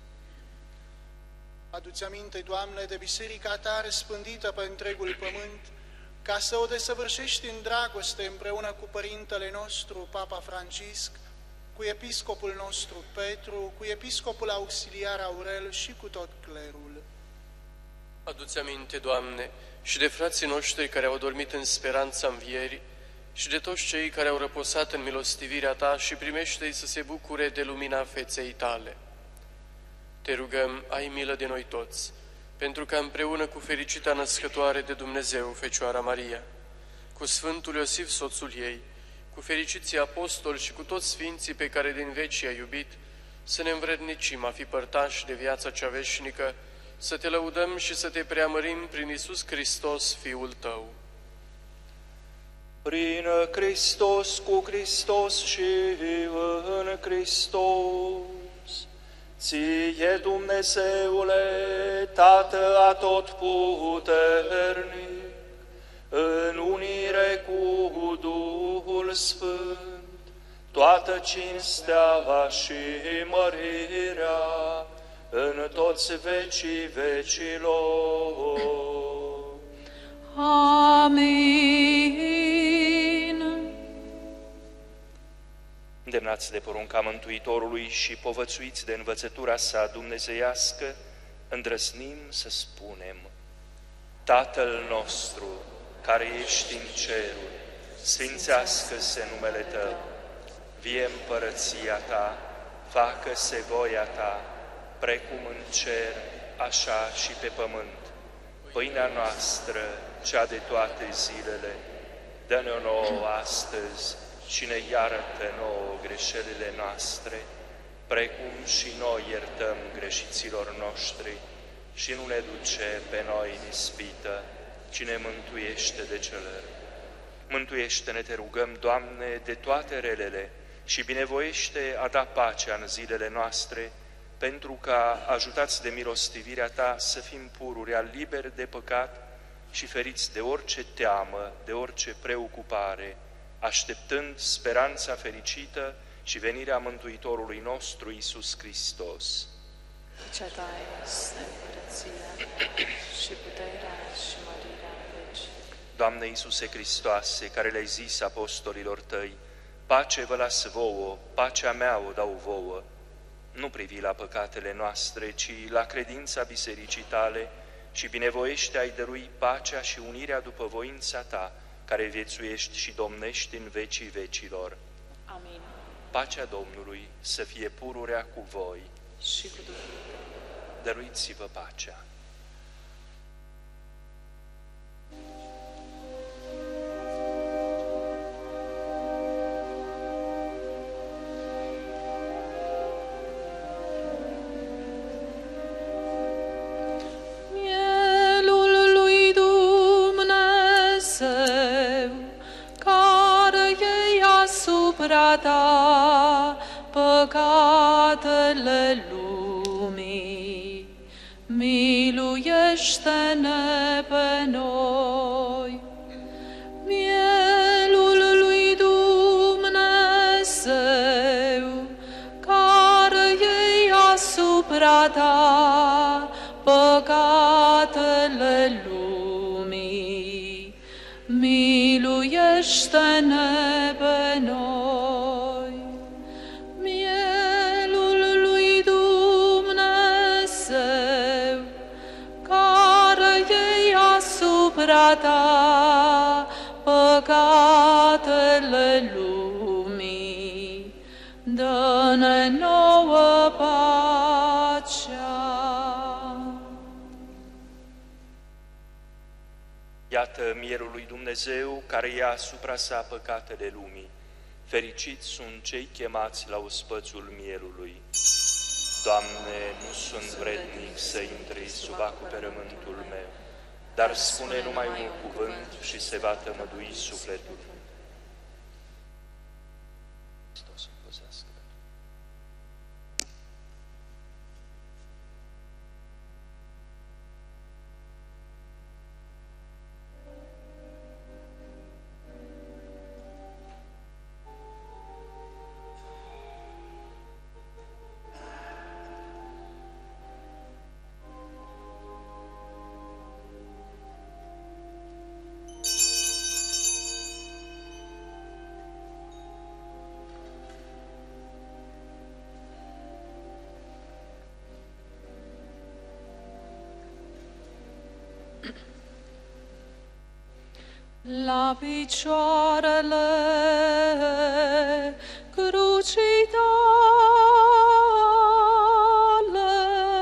Adu-ți aminte, Doamne, de biserica Ta răspândită pe întregul pământ, ca să o desăvârșești în dragoste împreună cu Părintele nostru, Papa Francisc, cu episcopul nostru Petru, cu episcopul auxiliar Aurel și cu tot clerul. Adu-ți aminte, Doamne, și de frații noștri care au dormit în speranța învierii, și de toți cei care au răposat în milostivirea Ta și primește-i să se bucure de lumina feței Tale. Te rugăm, ai milă de noi toți, pentru că împreună cu fericita născătoare de Dumnezeu, Fecioara Maria, cu Sfântul Iosif, soțul ei, cu fericiții apostoli și cu toți sfinții pe care din veci i-ai iubit, să ne învrednicim a fi părtași de viața cea veșnică, să Te lăudăm și să Te preamărim prin Iisus Hristos, Fiul Tău. Prin Hristos, cu Hristos și în Hristos, Ție, Dumnezeule, Tată atotputernic, în unire cu Duhul Sfânt, toată cinstea și mărirea în toți vecii vecilor. Amin. Îndemnați de porunca Mântuitorului și povățuiți de învățătura sa dumnezeiască, îndrăznim să spunem: Tatăl nostru, care ești în ceruri, sfințească-se numele Tău, vie împărăția Ta, facă-se voia Ta, precum în cer, așa și pe pământ. Pâinea noastră, cea de toate zilele, dă-ne-o nouă astăzi și ne iartă nouă greșelile noastre, precum și noi iertăm greșiților noștri, și nu ne duce pe noi în ispită, ci ne mântuiește de cel rău. Mântuiește-ne, te rugăm, Doamne, de toate relele și binevoiește a da pacea în zilele noastre, pentru ca, ajutați de milostivirea Ta, să fim pururea liberi de păcat și feriți de orice teamă, de orice preocupare, așteptând speranța fericită și venirea Mântuitorului nostru, Iisus Hristos. Cea Ta este împărăția și puterea și mărirea veci. Doamne Iisuse Hristoase, care le-ai zis apostolilor Tăi, pace vă las vouă, pacea mea o dau vouă, nu privi la păcatele noastre, ci la credința bisericii Tale și binevoiește a-i dărui pacea și unirea după voința Ta, care viețuiești și domnești în vecii vecilor. Amin. Pacea Domnului să fie pururea cu voi. Și cu Duhul. Dăruiți-vă pacea. Mielul lui Dumnezeu, ca asupra ta păcatele lumii. Miluiește-ne pe noi. Mielul lui Dumnezeu, care iei asupra ta păcatele lumii, miluiește-ne pe noi. Mielul lui Dumnezeu, care iei asupra ta păcatele lumii, dă-ne nouă pacea. Iată mielul lui Dumnezeu care ia asupra sa păcatele lumii. Fericiți sunt cei chemați la ospățul mielului. Doamne, nu sunt vrednic să intri sub acoperământul meu, dar spune numai un cuvânt și se va tămădui sufletul. Hristos păzească. La picioarele crucii tale,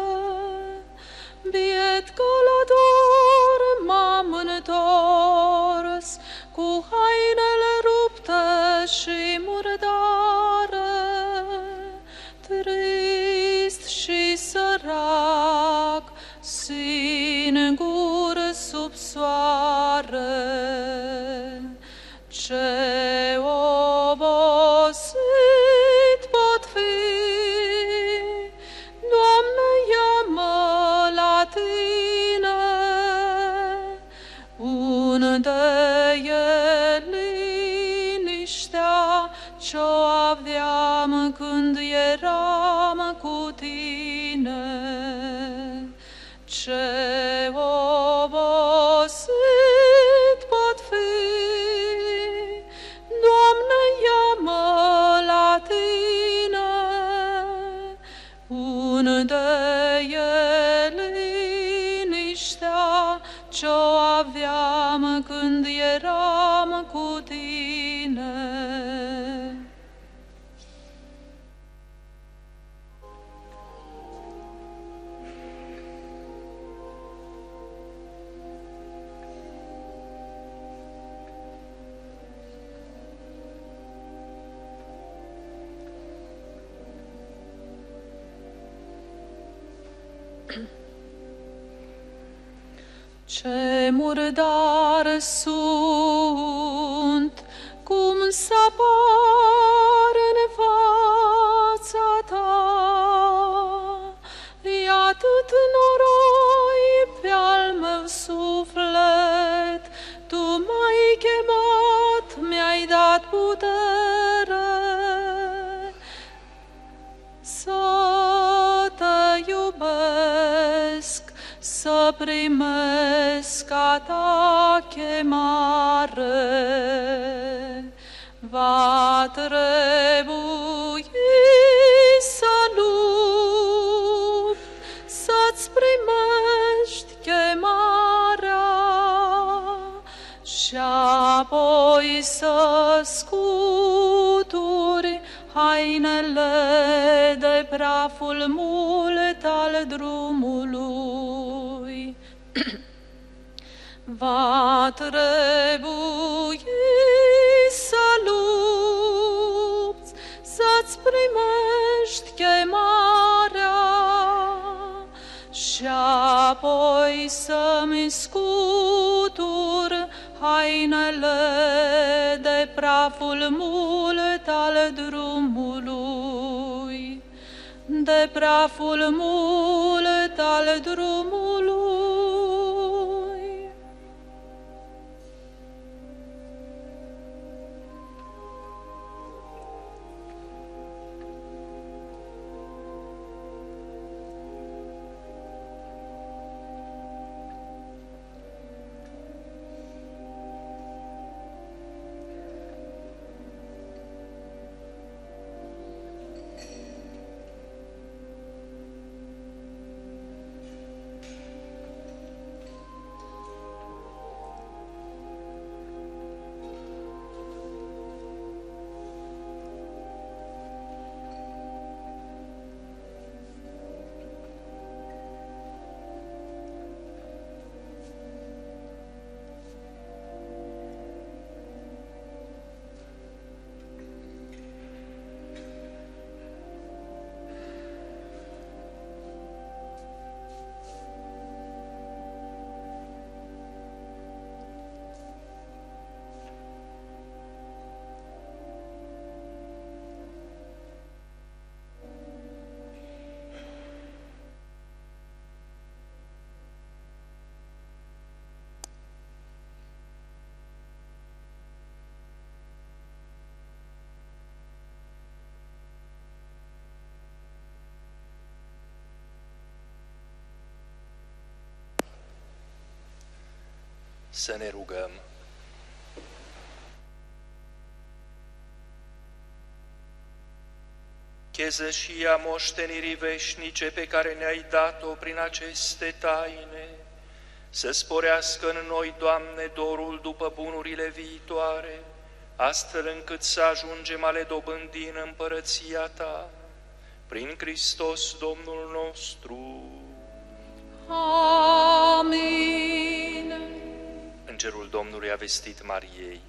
biet călător m-am întors, cu hainele rupte și murdare, trist și sărac, singur sub soare. Ce obosit pot fi, Doamne, ia-mă la Tine, unde e liniștea ce-o aveam când eram cu Tine. Ce obosit pot fi, Doamne, ia-mă la Tine, unde e liniștea ce-o aveam când eram cu Tine. Ce murdar sunt, cum să apar în fața Ta. E atât noroi pe-al meu suflet, Tu m-ai chemat, mi-ai dat putere să Te iubesc, să primesc a Ta chemare. Va trebui să lupt, să-ți primești chemarea și apoi să scuturi hainele de praful mult al drumului. Va trebui să lupți, să-ți primești chemarea și apoi să-mi scutur hainele de praful mult al drumului, de praful mult al drumului. Să ne rugăm. Chezășia moștenirii veșnice pe care ne-ai dat-o prin aceste taine, să sporească în noi, Doamne, dorul după bunurile viitoare, astfel încât să ajungem a le dobândi în împărăția Ta, prin Hristos Domnul nostru. Amin. Îngerul Domnului a vestit Mariei: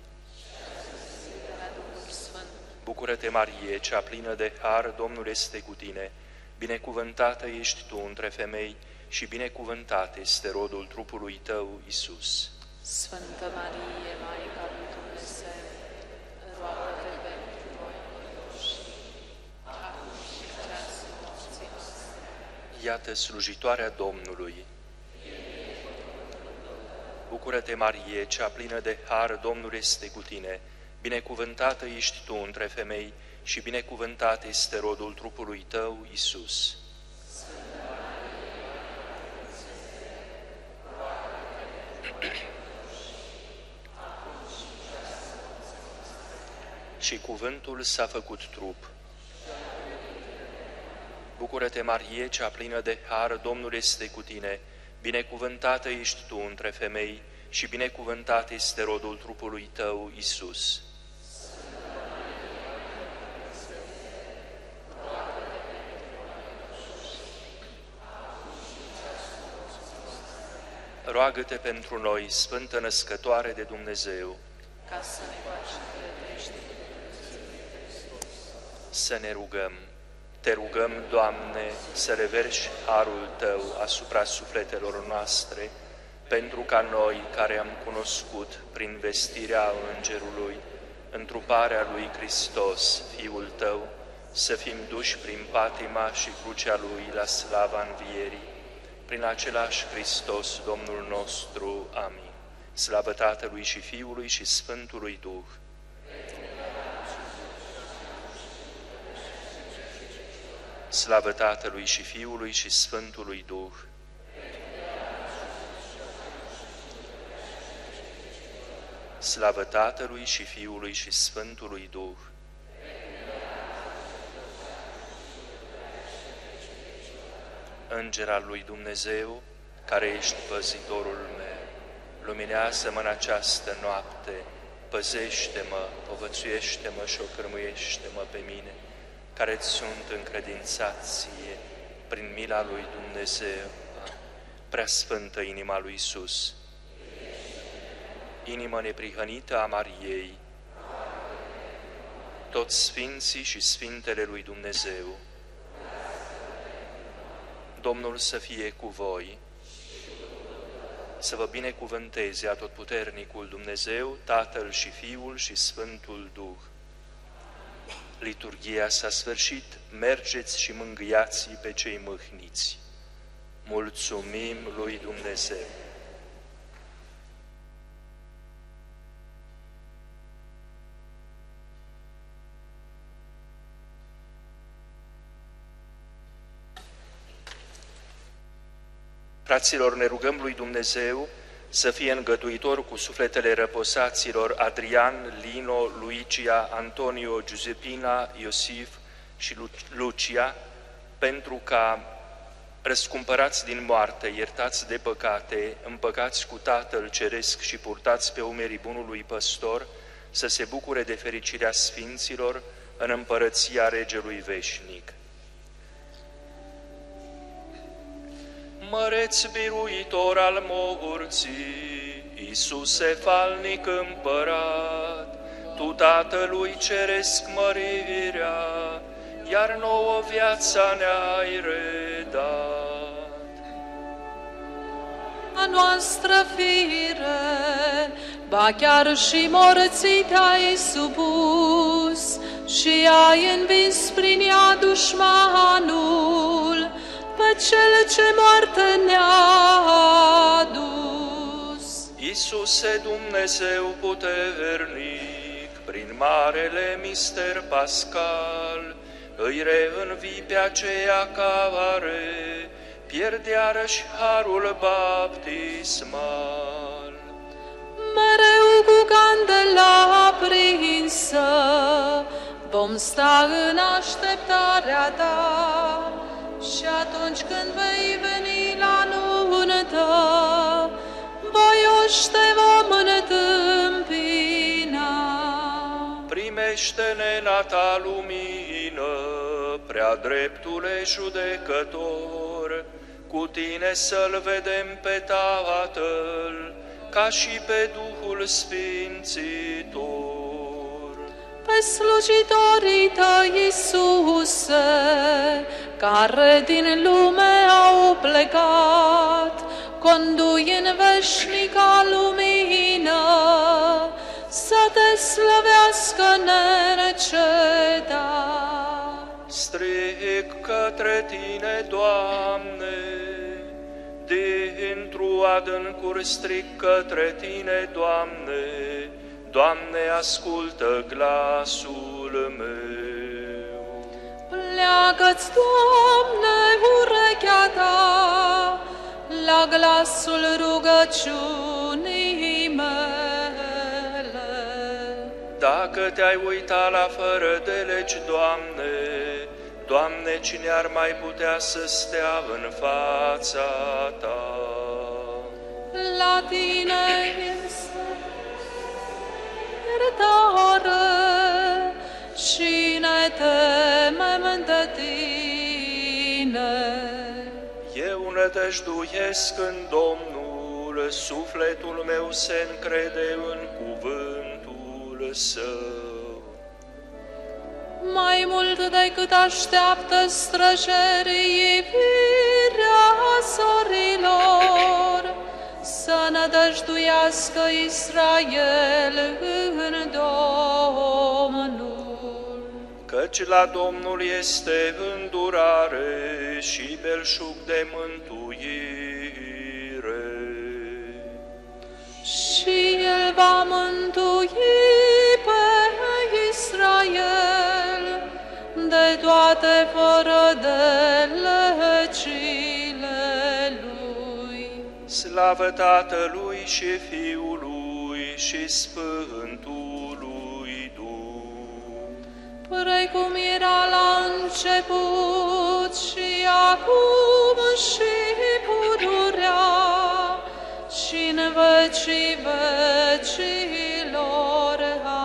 Bucură-te, Marie, cea plină de har, Domnul este cu tine, binecuvântată ești tu între femei și binecuvântat este rodul trupului tău, Iisus. Sfântă Marie, Maica lui Dumnezeu, roagă-te pentru noi păcătoși, acum și în ceasul morții noastre. Iată slujitoarea Domnului. Bucură-te, Marie, cea plină de har, Domnul este cu tine, binecuvântată ești tu între femei și binecuvântat este rodul trupului tău, Iisus. Și cuvântul s-a făcut trup. Bucură-te, Marie, cea plină de har, Domnul este cu tine, binecuvântată ești tu între femei și binecuvântat este rodul trupului tău, Iisus. Roagă-te pentru noi, Sfântă Născătoare de Dumnezeu, ca să ne faci creștini. să ne rugăm. Te rugăm, Doamne, să reverși harul Tău asupra sufletelor noastre, pentru ca noi, care am cunoscut prin vestirea Îngerului întruparea lui Hristos, Fiul Tău, să fim duși prin patima și crucea Lui la slava învierii, prin același Hristos, Domnul nostru. Amin. Slavă Tatălui și Fiului și Sfântului Duh. Slavă Tatălui și Fiului și Sfântului Duh. Slavă Tatălui și Fiului și Sfântului Duh. Înger al lui Dumnezeu, care ești păzitorul meu, luminează-mă în această noapte, păzește-mă, povățuiește-mă și ocărmuiește-mă pe mine, care-ți sunt încredințați ție, prin mila lui Dumnezeu. Preasfântă inima lui Iisus, inimă neprihănită a Mariei, toți sfinții și sfintele lui Dumnezeu, Domnul să fie cu voi. să vă binecuvânteze Atotputernicul Dumnezeu, Tatăl și Fiul și Sfântul Duh. Liturghia s-a sfârșit, mergeți și mângâiați pe cei mâhniți. Mulțumim lui Dumnezeu! Fraților, ne rugăm lui Dumnezeu să fie îngăduitor cu sufletele răposaților Adrian, Lino, Luigia, Antonio, Giuseppina, Iosif și Lucia, pentru ca, răscumpărați din moarte, iertați de păcate, împăcați cu Tatăl Ceresc și purtați pe umerii bunului păstor, să se bucure de fericirea sfinților în împărăția Regelui Veșnic. Măreț biruitor al morții, Iisuse falnic împărat, Tu Tatălui Ceresc mărirea, iar nouă viața ne-ai redat. A noastră fire, ba chiar și morții te-ai supus, și ai învins prin ea dușmanul, pe cel ce moarte ne-a adus. Iisuse Dumnezeu puternic, prin marele mister pascal, îi reînvii pe aceea care pierde iarăși harul baptismal. Mereu cu candela aprinsă, vom sta în așteptarea ta, și atunci când vei veni la nuntă, voioși te vom întâmpina. Primește-ne în a ta lumină, prea dreptule judecător, cu tine să-L vedem pe Tatăl, ca și pe Duhul Sfințitor. Pe slujitorii tăi, Iisuse, care din lume au plecat, condui în veșnica lumină, să te slăvească neîncetat. Strig către tine, Doamne, dintr-o adâncuri strig către tine, Doamne, Doamne, ascultă glasul meu. Pleacă-ți, Doamne, urechea ta la glasul rugăciunii mele. Dacă te-ai uitat la fără de legi, Doamne, Doamne, cine ar mai putea să stea în fața ta? La tine este iertare și ne temem de tine. Eu nădăjduiesc în Domnul, sufletul meu se încrede în cuvântul Său. Mai mult decât așteaptă străjerii iubirea zorilor, să nădăjduiască Israel în Domnul. Căci la Domnul este îndurare și belșug de mântuire. Și El va mântui pe Israel de toate fără de legile Lui. Slavă Tatălui și Fiului și Sfântului Duh, precum era la început și acum și pururea și în vecii vecilor.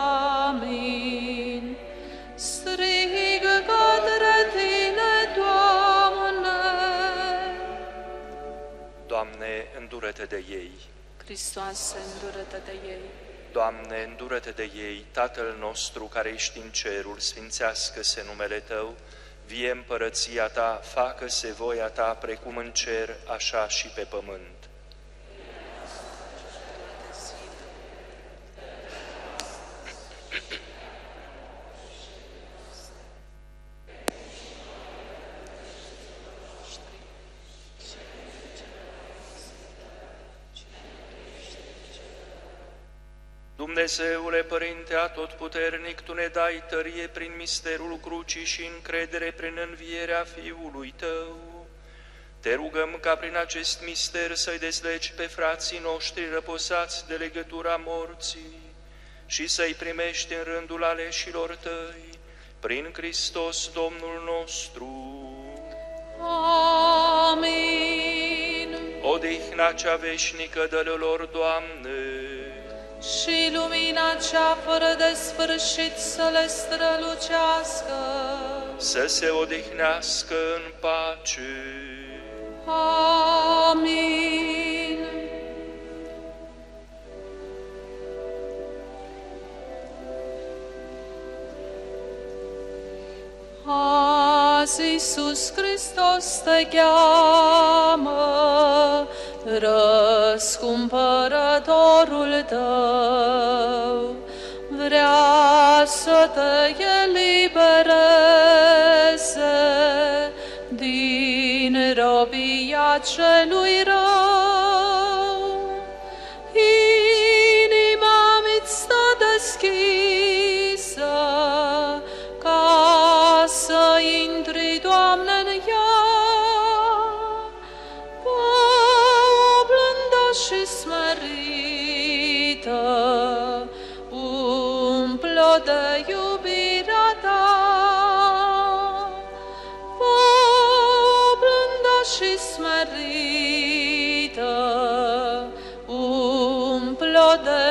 Amin. Strig către tine, Doamne. Doamne, îndură-te de ei. Hristoase, îndură-te de ei. Doamne, îndură-te de ei, Tatăl nostru care ești în cerul, sfințească-se numele Tău, vie împărăția Ta, facă-se voia Ta, precum în cer, așa și pe pământ. Dumnezeule Părinte Atotputernic, Tu ne dai tărie prin misterul crucii și încredere prin învierea Fiului Tău. Te rugăm ca prin acest mister să-i dezlegi pe frații noștri răposați de legătura morții și să-i primești în rândul aleșilor Tăi, prin Hristos Domnul nostru. Amin. Odihna cea veșnică dă-le lor, Doamne, Și lumina cea fără de sfârșit să le strălucească. să se odihnească în pace. Amin. Azi Iisus Hristos te cheamă, răscumpărătorul tău, vrea să te elibereze din robia celui rău. Inima mi-ți stă deschisă, ca să intri, Doamne, în ea. O blândă și smerită, umplă de iubirea ta. O blândă și smerită, umplă de